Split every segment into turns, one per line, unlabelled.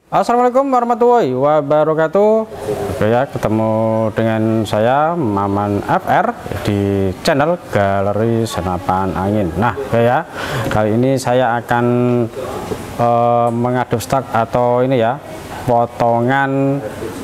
Assalamualaikum warahmatullahi wabarakatuh. Oke ya, ketemu dengan saya Maman FR di channel Galeri Senapan Angin. Nah, oke ya, kali ini saya akan mengadop stok atau ini ya, potongan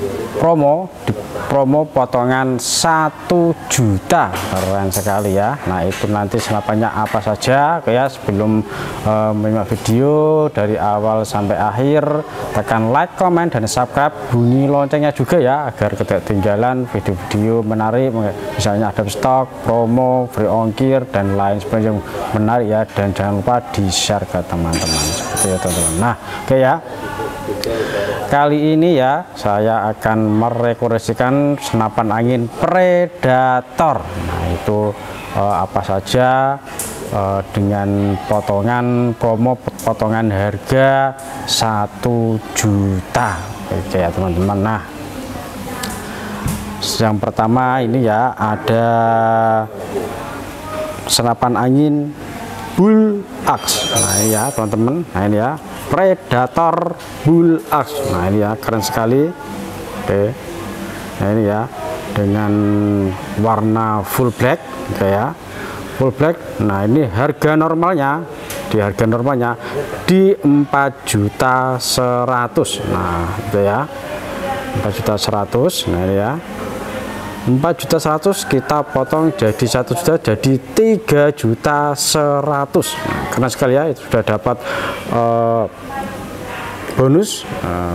promo potongan 1 juta, keren sekali ya. Nah, itu nanti senapannya apa saja. Oke ya, sebelum menyimak video dari awal sampai akhir, tekan like, comment, dan subscribe, bunyi loncengnya juga ya, agar tidak ketinggalan video-video menarik, misalnya ada stok, promo, free ongkir, dan lain sebagainya yang menarik ya. Dan jangan lupa di share ke teman-teman seperti ya teman-teman. Nah, oke ya, kali ini ya saya akan merekomendasikan senapan angin Predator. Nah, itu apa saja dengan potongan promo, potongan harga 1 juta. Oke ya teman-teman. Nah, yang pertama ini ya, ada senapan angin Bull Axe. Nah, ini ya teman-teman. Nah, ini ya, Predator Bull Axe. Nah, ini ya, keren sekali. Oke. Nah, ini ya, dengan warna full black. Oke ya, full black. Nah, ini harga normalnya, di 4.100.000. Nah, itu ya, 4.100.000. Nah, ini ya, 4.100.000 kita potong jadi 1 juta, jadi 3.100.000. Nah, karena sekali ya, itu sudah dapat bonus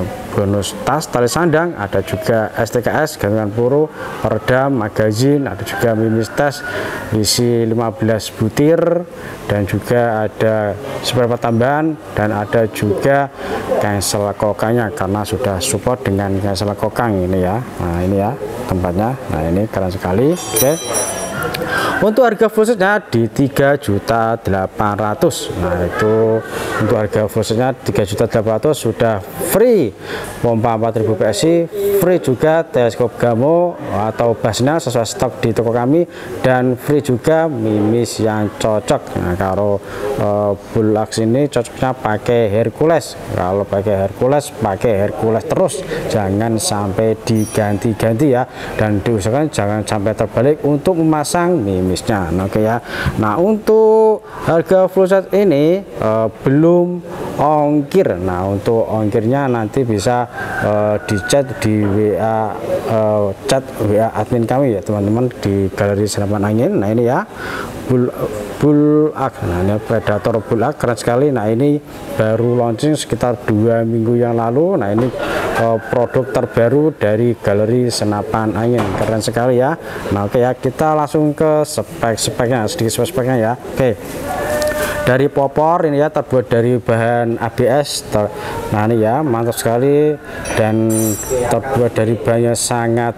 tas tali sandang, ada juga STKS gantungan peluru, peredam, magazin, ada juga mimis tes isi 15 butir, dan juga ada spare tambahan, dan ada juga cancel kokangnya karena sudah support dengan cancel kokang ini ya. Nah, ini ya tempatnya. Nah, ini keren sekali. Oke. Untuk harga full setnya di 3.800.000. Nah, itu untuk harga full setnya 3.800.000 sudah free pompa 4.000 PSI, free juga teleskop Gamo atau basnya sesuai stok di toko kami, dan free juga mimis yang cocok. Nah, kalau Bull Axe ini cocoknya pakai Hercules. Kalau pakai Hercules terus, jangan sampai diganti-ganti ya, dan diusahakan jangan sampai terbalik untuk memasang mimisnya. Nah, oke ya. Nah, untuk harga full set ini belum ongkir. Nah, untuk ongkirnya nanti bisa di chat di WA, chat WA admin kami ya teman-teman, di Galeri Senapan Angin. Nah, ini ya, Bull Axe. Nah, ini Predator Bull Axe, keren sekali. Nah, ini baru launching sekitar 2 minggu yang lalu. Nah, ini produk terbaru dari Galeri Senapan Angin, keren sekali ya. Nah, oke ya, kita langsung ke spek-speknya, sedikit spek-speknya ya. Oke, dari popor ini ya, terbuat dari bahan ABS. Nah, ini ya, mantap sekali, dan terbuat dari bahannya sangat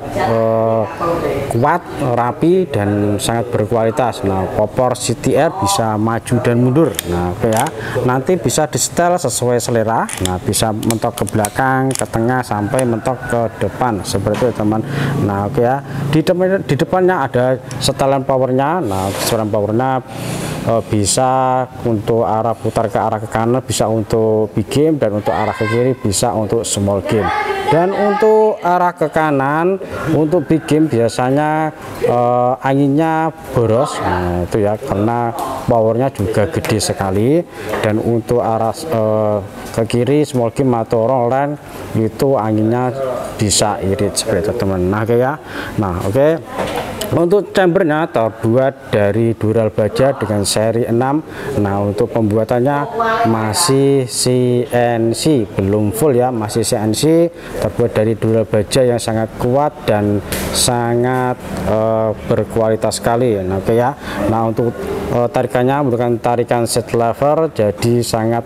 kuat, rapi, dan sangat berkualitas. Nah, popor CTR bisa maju dan mundur. Nah, oke ya, nanti bisa di setel sesuai selera. Nah, bisa mentok ke belakang, ke tengah, sampai mentok ke depan seperti itu teman. Nah, oke ya, di depannya ada setelan powernya. Nah, setelan powernya bisa untuk arah putar ke arah ke kanan, bisa untuk big game, dan untuk arah ke kiri bisa untuk small game. Dan untuk arah ke kanan untuk big game biasanya anginnya boros. Nah, itu ya, karena powernya juga gede sekali. Dan untuk arah ke kiri small game atau roll line itu anginnya bisa irit seperti itu teman. Nah, oke ya. Nah, oke. Untuk chambernya terbuat dari dural baja dengan seri 6. Nah, untuk pembuatannya masih CNC, belum full ya, masih CNC, terbuat dari dural baja yang sangat kuat dan sangat berkualitas sekali. Nah, oke ya. Nah, untuk tarikannya menggunakan tarikan set lever, jadi sangat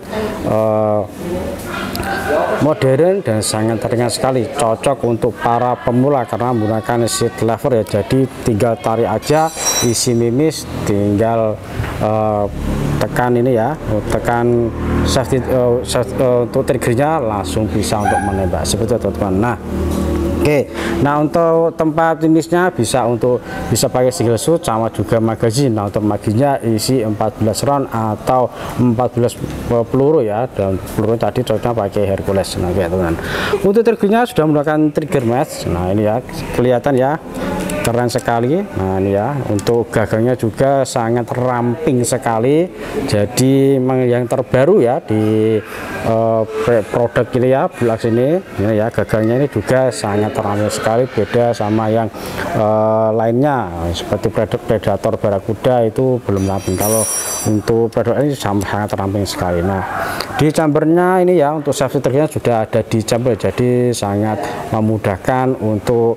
modern dan sangat ringan sekali, cocok untuk para pemula karena menggunakan seat lever ya. Jadi tinggal tarik aja, isi mimis, tinggal tekan ini ya, tekan safety untuk triggernya, langsung bisa untuk menembak seperti itu teman-teman. Nah, Oke, nah untuk tempat jenisnya bisa pakai single shot sama juga magazine. Nah untuk magazinnya isi 14 round atau 14 peluru ya, dan peluru tadi cocoknya pakai Hercules. Nah ya teman, untuk triggernya sudah menggunakan trigger match. Nah ini ya kelihatan ya, keren sekali. Nah ini ya, untuk gagangnya juga sangat ramping sekali, jadi yang terbaru ya di produk ini ya, Bulldog ini ya, gagangnya ini juga sangat ramping sekali, beda sama yang lainnya seperti Predator Barakuda itu belum ramping. Kalau untuk Predator ini sangat ramping sekali. Nah di chambernya ini ya, untuk safety triggernya sudah ada di chamber, jadi sangat memudahkan untuk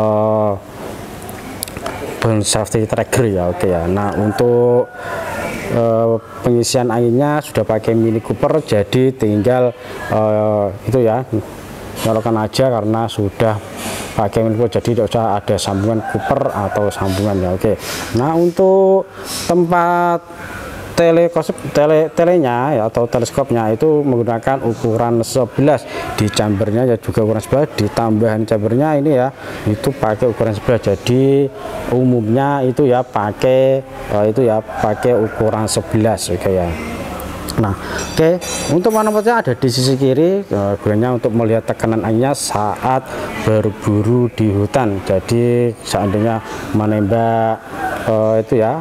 safety trigger ya. Oke ya. Nah untuk pengisian anginnya sudah pakai Mini Cooper, jadi tinggal itu ya, nyalakan aja karena sudah pakai Mini Cooper, jadi tidak usah ada sambungan Cooper atau sambungan ya. Oke. Nah untuk tempat telenya ya, atau teleskopnya itu menggunakan ukuran 11 di chambernya ya, juga ukuran 11 di tambahan chambernya ini ya, itu pakai ukuran 11. Jadi umumnya itu ya pakai ukuran 11. Oke ya. Nah oke, untuk manopodnya ada di sisi kiri, gunanya untuk melihat tekanan anginnya saat berburu di hutan. Jadi seandainya menembak itu ya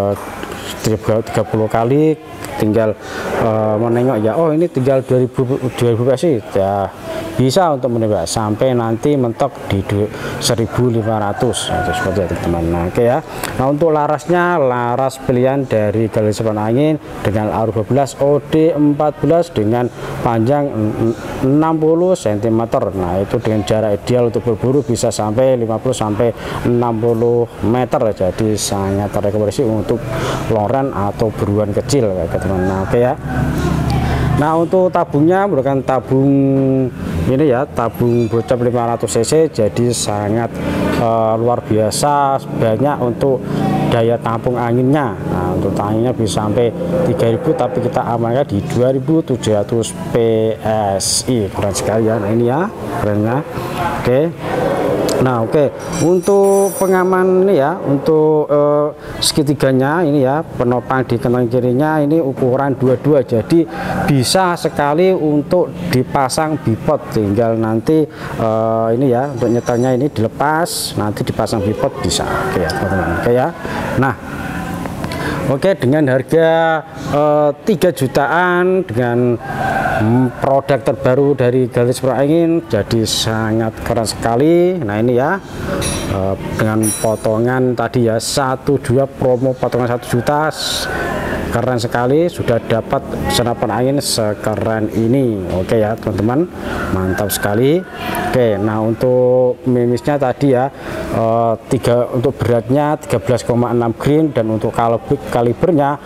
30 kali, tinggal menengok ya, oh ini tinggal 2000 PSI ya, bisa untuk menembak sampai nanti mentok di 1500 itu seperti itu teman. Nah oke ya. Nah untuk larasnya, laras pilihan dari galeri sepan angin dengan AR12 OD14 dengan panjang 60 cm. Nah itu dengan jarak ideal untuk berburu bisa sampai 50 sampai 60 meter, jadi sangat terrekomendasi untuk long run atau buruan kecil ya teman. Nah oke ya. Nah untuk tabungnya menggunakan tabung ini ya, tabung bocap 500 cc, jadi sangat luar biasa banyak untuk daya tampung anginnya. Nah untuk anginnya bisa sampai 3000, tapi kita amankan di 2700 PSI, keren sekali ya. Nah ini ya kerennya. Oke. Nah oke, untuk pengaman ini ya, untuk segitiganya ini ya, penopang di kantong kirinya ini ukuran 22, jadi bisa sekali untuk dipasang bipod, tinggal nanti ini ya, untuk nyetelnya ini dilepas, nanti dipasang bipod bisa. Oke ya teman-teman. Oke ya. Nah oke, dengan harga 3 jutaan dengan produk terbaru dari galeri sepan angin, jadi sangat keren sekali. Nah ini ya, dengan potongan tadi ya 12 promo potongan 1 juta, keren sekali, sudah dapat senapan angin sekeren ini. Oke ya teman-teman, mantap sekali. Oke, nah untuk mimisnya tadi ya, untuk beratnya 13,6 grain dan untuk kalibernya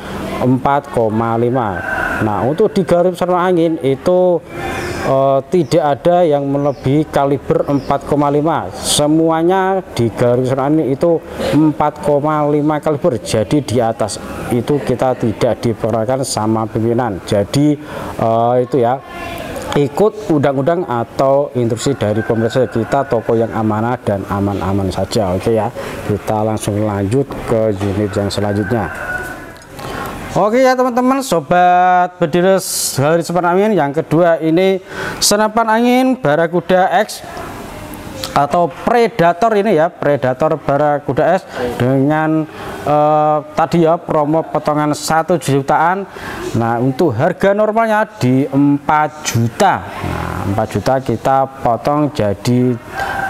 4,5. Nah untuk di galeri sepan angin itu tidak ada yang melebihi kaliber 4,5, semuanya di galeri sepan angin itu 4,5 kaliber, jadi di atas itu kita tidak diperkenalkan sama pimpinan. Jadi itu ya, ikut undang-undang atau instruksi dari pemerintah, kita toko yang amanah dan aman-aman saja. Oke ya, kita langsung lanjut ke unit yang selanjutnya. Oke ya teman-teman, sobat bediles galeri sepan angin, yang kedua ini senapan angin Barakuda X atau Predator ini ya, Predator Barakuda S dengan tadi ya promo potongan 1 jutaan. Nah untuk harga normalnya di 4 juta. Nah 4 juta kita potong jadi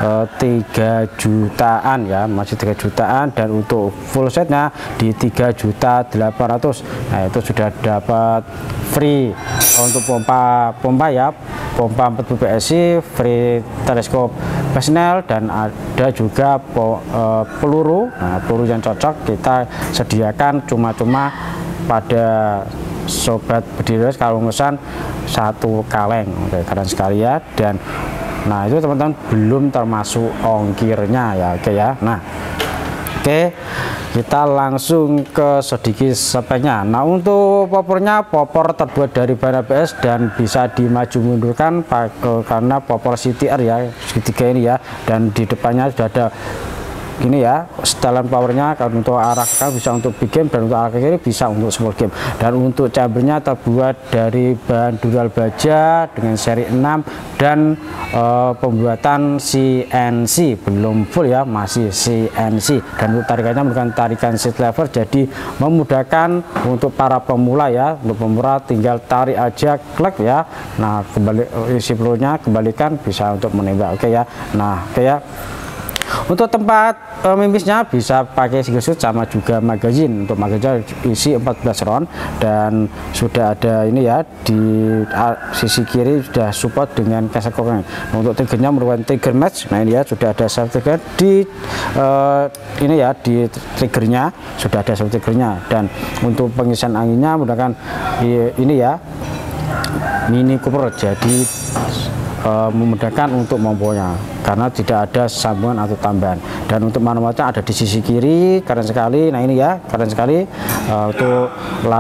3 jutaan ya, masih 3 jutaan, dan untuk full setnya di 3.800.000. Nah itu sudah dapat free untuk pompa ya, pompa 40 PSI, free teleskop Basnel, dan ada juga peluru. Nah peluru yang cocok kita sediakan cuma-cuma pada sobat bediles kalau pesan 1 kaleng. Oke, keren sekali ya. Dan nah itu teman-teman belum termasuk ongkirnya ya. Oke ya. Nah oke, Oke, kita langsung ke sedikit speknya. Nah, untuk popornya, popor terbuat dari bahan ABS dan bisa dimaju mundurkan karena popor CTR ya, segitiga ini ya, dan di depannya sudah ada ini ya setelan powernya. Kalau untuk arah kan bisa untuk big game dan untuk arah ke kiri bisa untuk small game. Dan untuk chambernya terbuat dari bahan dural baja dengan seri 6 dan pembuatan CNC, belum full ya, masih CNC. Dan untuk tarikannya menggunakan tarikan seat lever, jadi memudahkan untuk para pemula ya. Untuk pemula tinggal tarik aja, klik ya. Nah, kembali isi pelurunya kembalikan, bisa untuk menembak. Oke ya. Nah, oke ya. Untuk tempat mimisnya bisa pakai single shoot sama juga magazine. Untuk magazine isi 14 round dan sudah ada ini ya, di sisi kiri sudah support dengan kaset kokeng. Untuk triggernya merupakan trigger match. Nah, ini ya sudah ada self trigger di ini ya, di triggernya sudah ada self triggernya. Dan untuk pengisian anginnya menggunakan ini ya, Mini Cooper, jadi memudahkan untuk momponya karena tidak ada sambungan atau tambahan. Dan untuk manualnya ada di sisi kiri, keren sekali. Nah, ini ya keren sekali. Untuk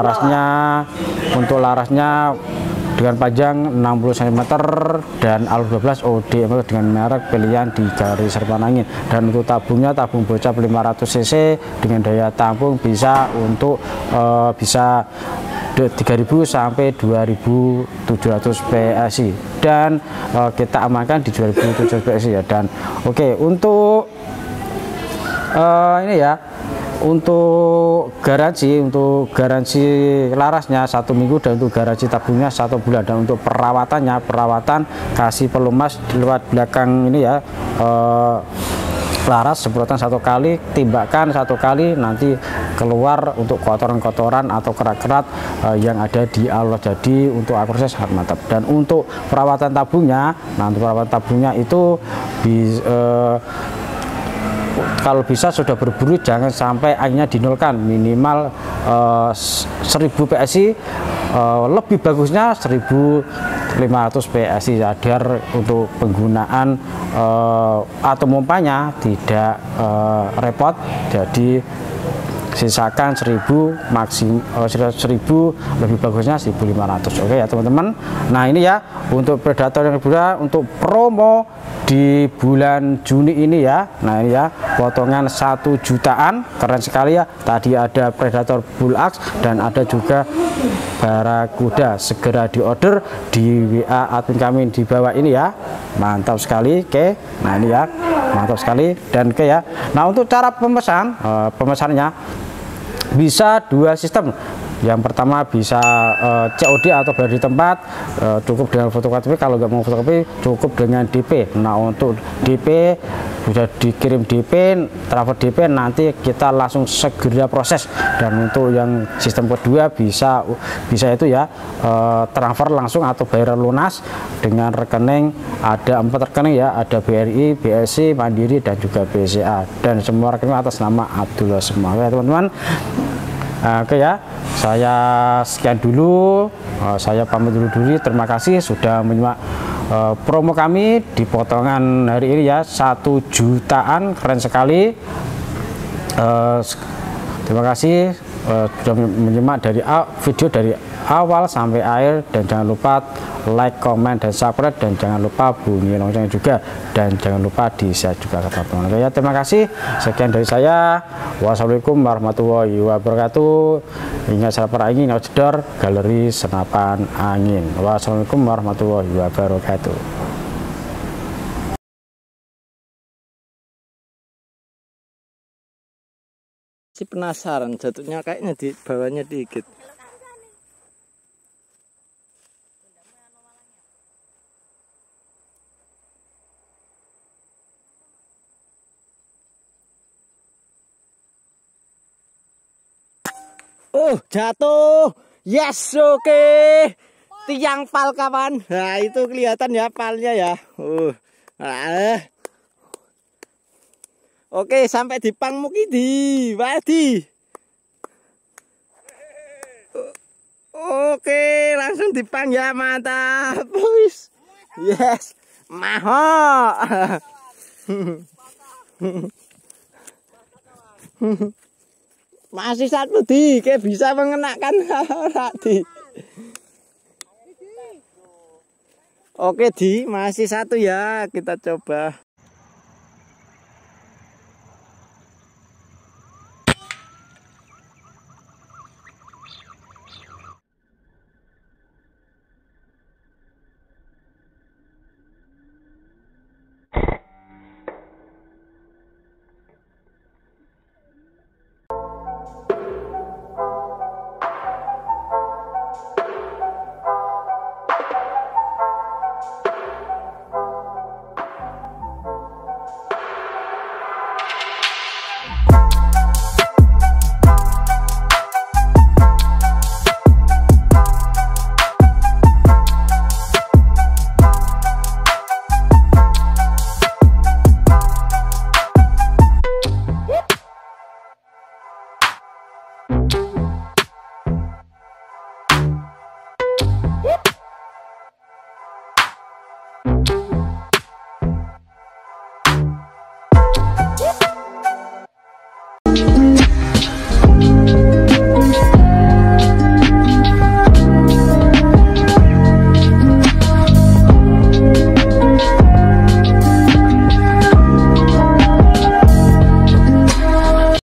larasnya dengan panjang 60 cm dan alur 12 ODM dengan merek pilihan di garis serpan angin. Dan untuk tabungnya, tabung bocap 500 cc dengan daya tampung bisa untuk bisa 3000 sampai 2700 PSI dan kita amankan di 2700 PSI ya. Dan oke, untuk ini ya, untuk garansi larasnya 1 minggu dan untuk garansi tabungnya 1 bulan. Dan untuk perawatan kasih pelumas lewat belakang ini ya, laras semprotan 1 kali, timbakan 1 kali, nanti keluar untuk kotoran-kotoran atau kerat-kerat yang ada di alat. Jadi untuk akurasinya sangat mantap. Dan untuk perawatan tabungnya, nah untuk perawatan tabungnya itu kalau bisa sudah berburu jangan sampai anginnya dinolkan, minimal 1000 PSI, lebih bagusnya 1500 PSI agar untuk penggunaan atau mompanya tidak repot. Jadi sisakan 1000, maksimum 1000, lebih bagusnya 1500. Oke ya teman-teman. Nah, ini ya untuk Predator yang kedua untuk promo di bulan Juni ini ya. Nah, ini ya potongan 1 jutaan, keren sekali ya. Tadi ada Predator Bull Axe dan ada juga Barakuda. Segera diorder di WA admin kami di bawah ini ya. Mantap sekali. Oke, nah ini ya mantap sekali. Dan oke ya, nah untuk cara pemesannya bisa 2 sistem. Yang pertama bisa COD atau bayar di tempat, cukup dengan fotokopi. Kalau nggak mau fotokopi cukup dengan DP. Nah, untuk DP sudah dikirim DP, transfer DP, nanti kita langsung segera proses. Dan untuk yang sistem kedua bisa itu ya, transfer langsung atau bayar lunas dengan rekening. Ada 4 rekening ya, ada BRI, BSI, Mandiri dan juga BCA, dan semua rekening atas nama Abdullah semua ya teman-teman. Oke ya, saya sekian dulu, saya pamit dulu. Terima kasih sudah menyimak promo kami di potongan hari ini ya, 1 jutaan, keren sekali. Terima kasih sudah menyimak dari video dari awal sampai akhir. Dan jangan lupa like, comment, dan subscribe, dan jangan lupa bunyi loncengnya juga, dan jangan lupa di share juga ke teman-teman. Oke ya, terima kasih. Sekian dari saya. Wassalamualaikum warahmatullahi wabarakatuh. Ingat senapan angin outdoor galeri senapan angin. Wassalamualaikum warahmatullahi wabarakatuh.
Si penasaran, jatuhnya kayaknya di bawahnya dikit. Oh, jatuh. Yes, oke. Tiang pal kawan. Nah, itu kelihatan ya palnya ya. Oke, sampai di Pangmukidi. Wadi. Oke, langsung dipang ya, mantap. Yes. Maho. Masih satu di, kayak bisa mengenakan di. Oke di, masih satu ya, kita coba.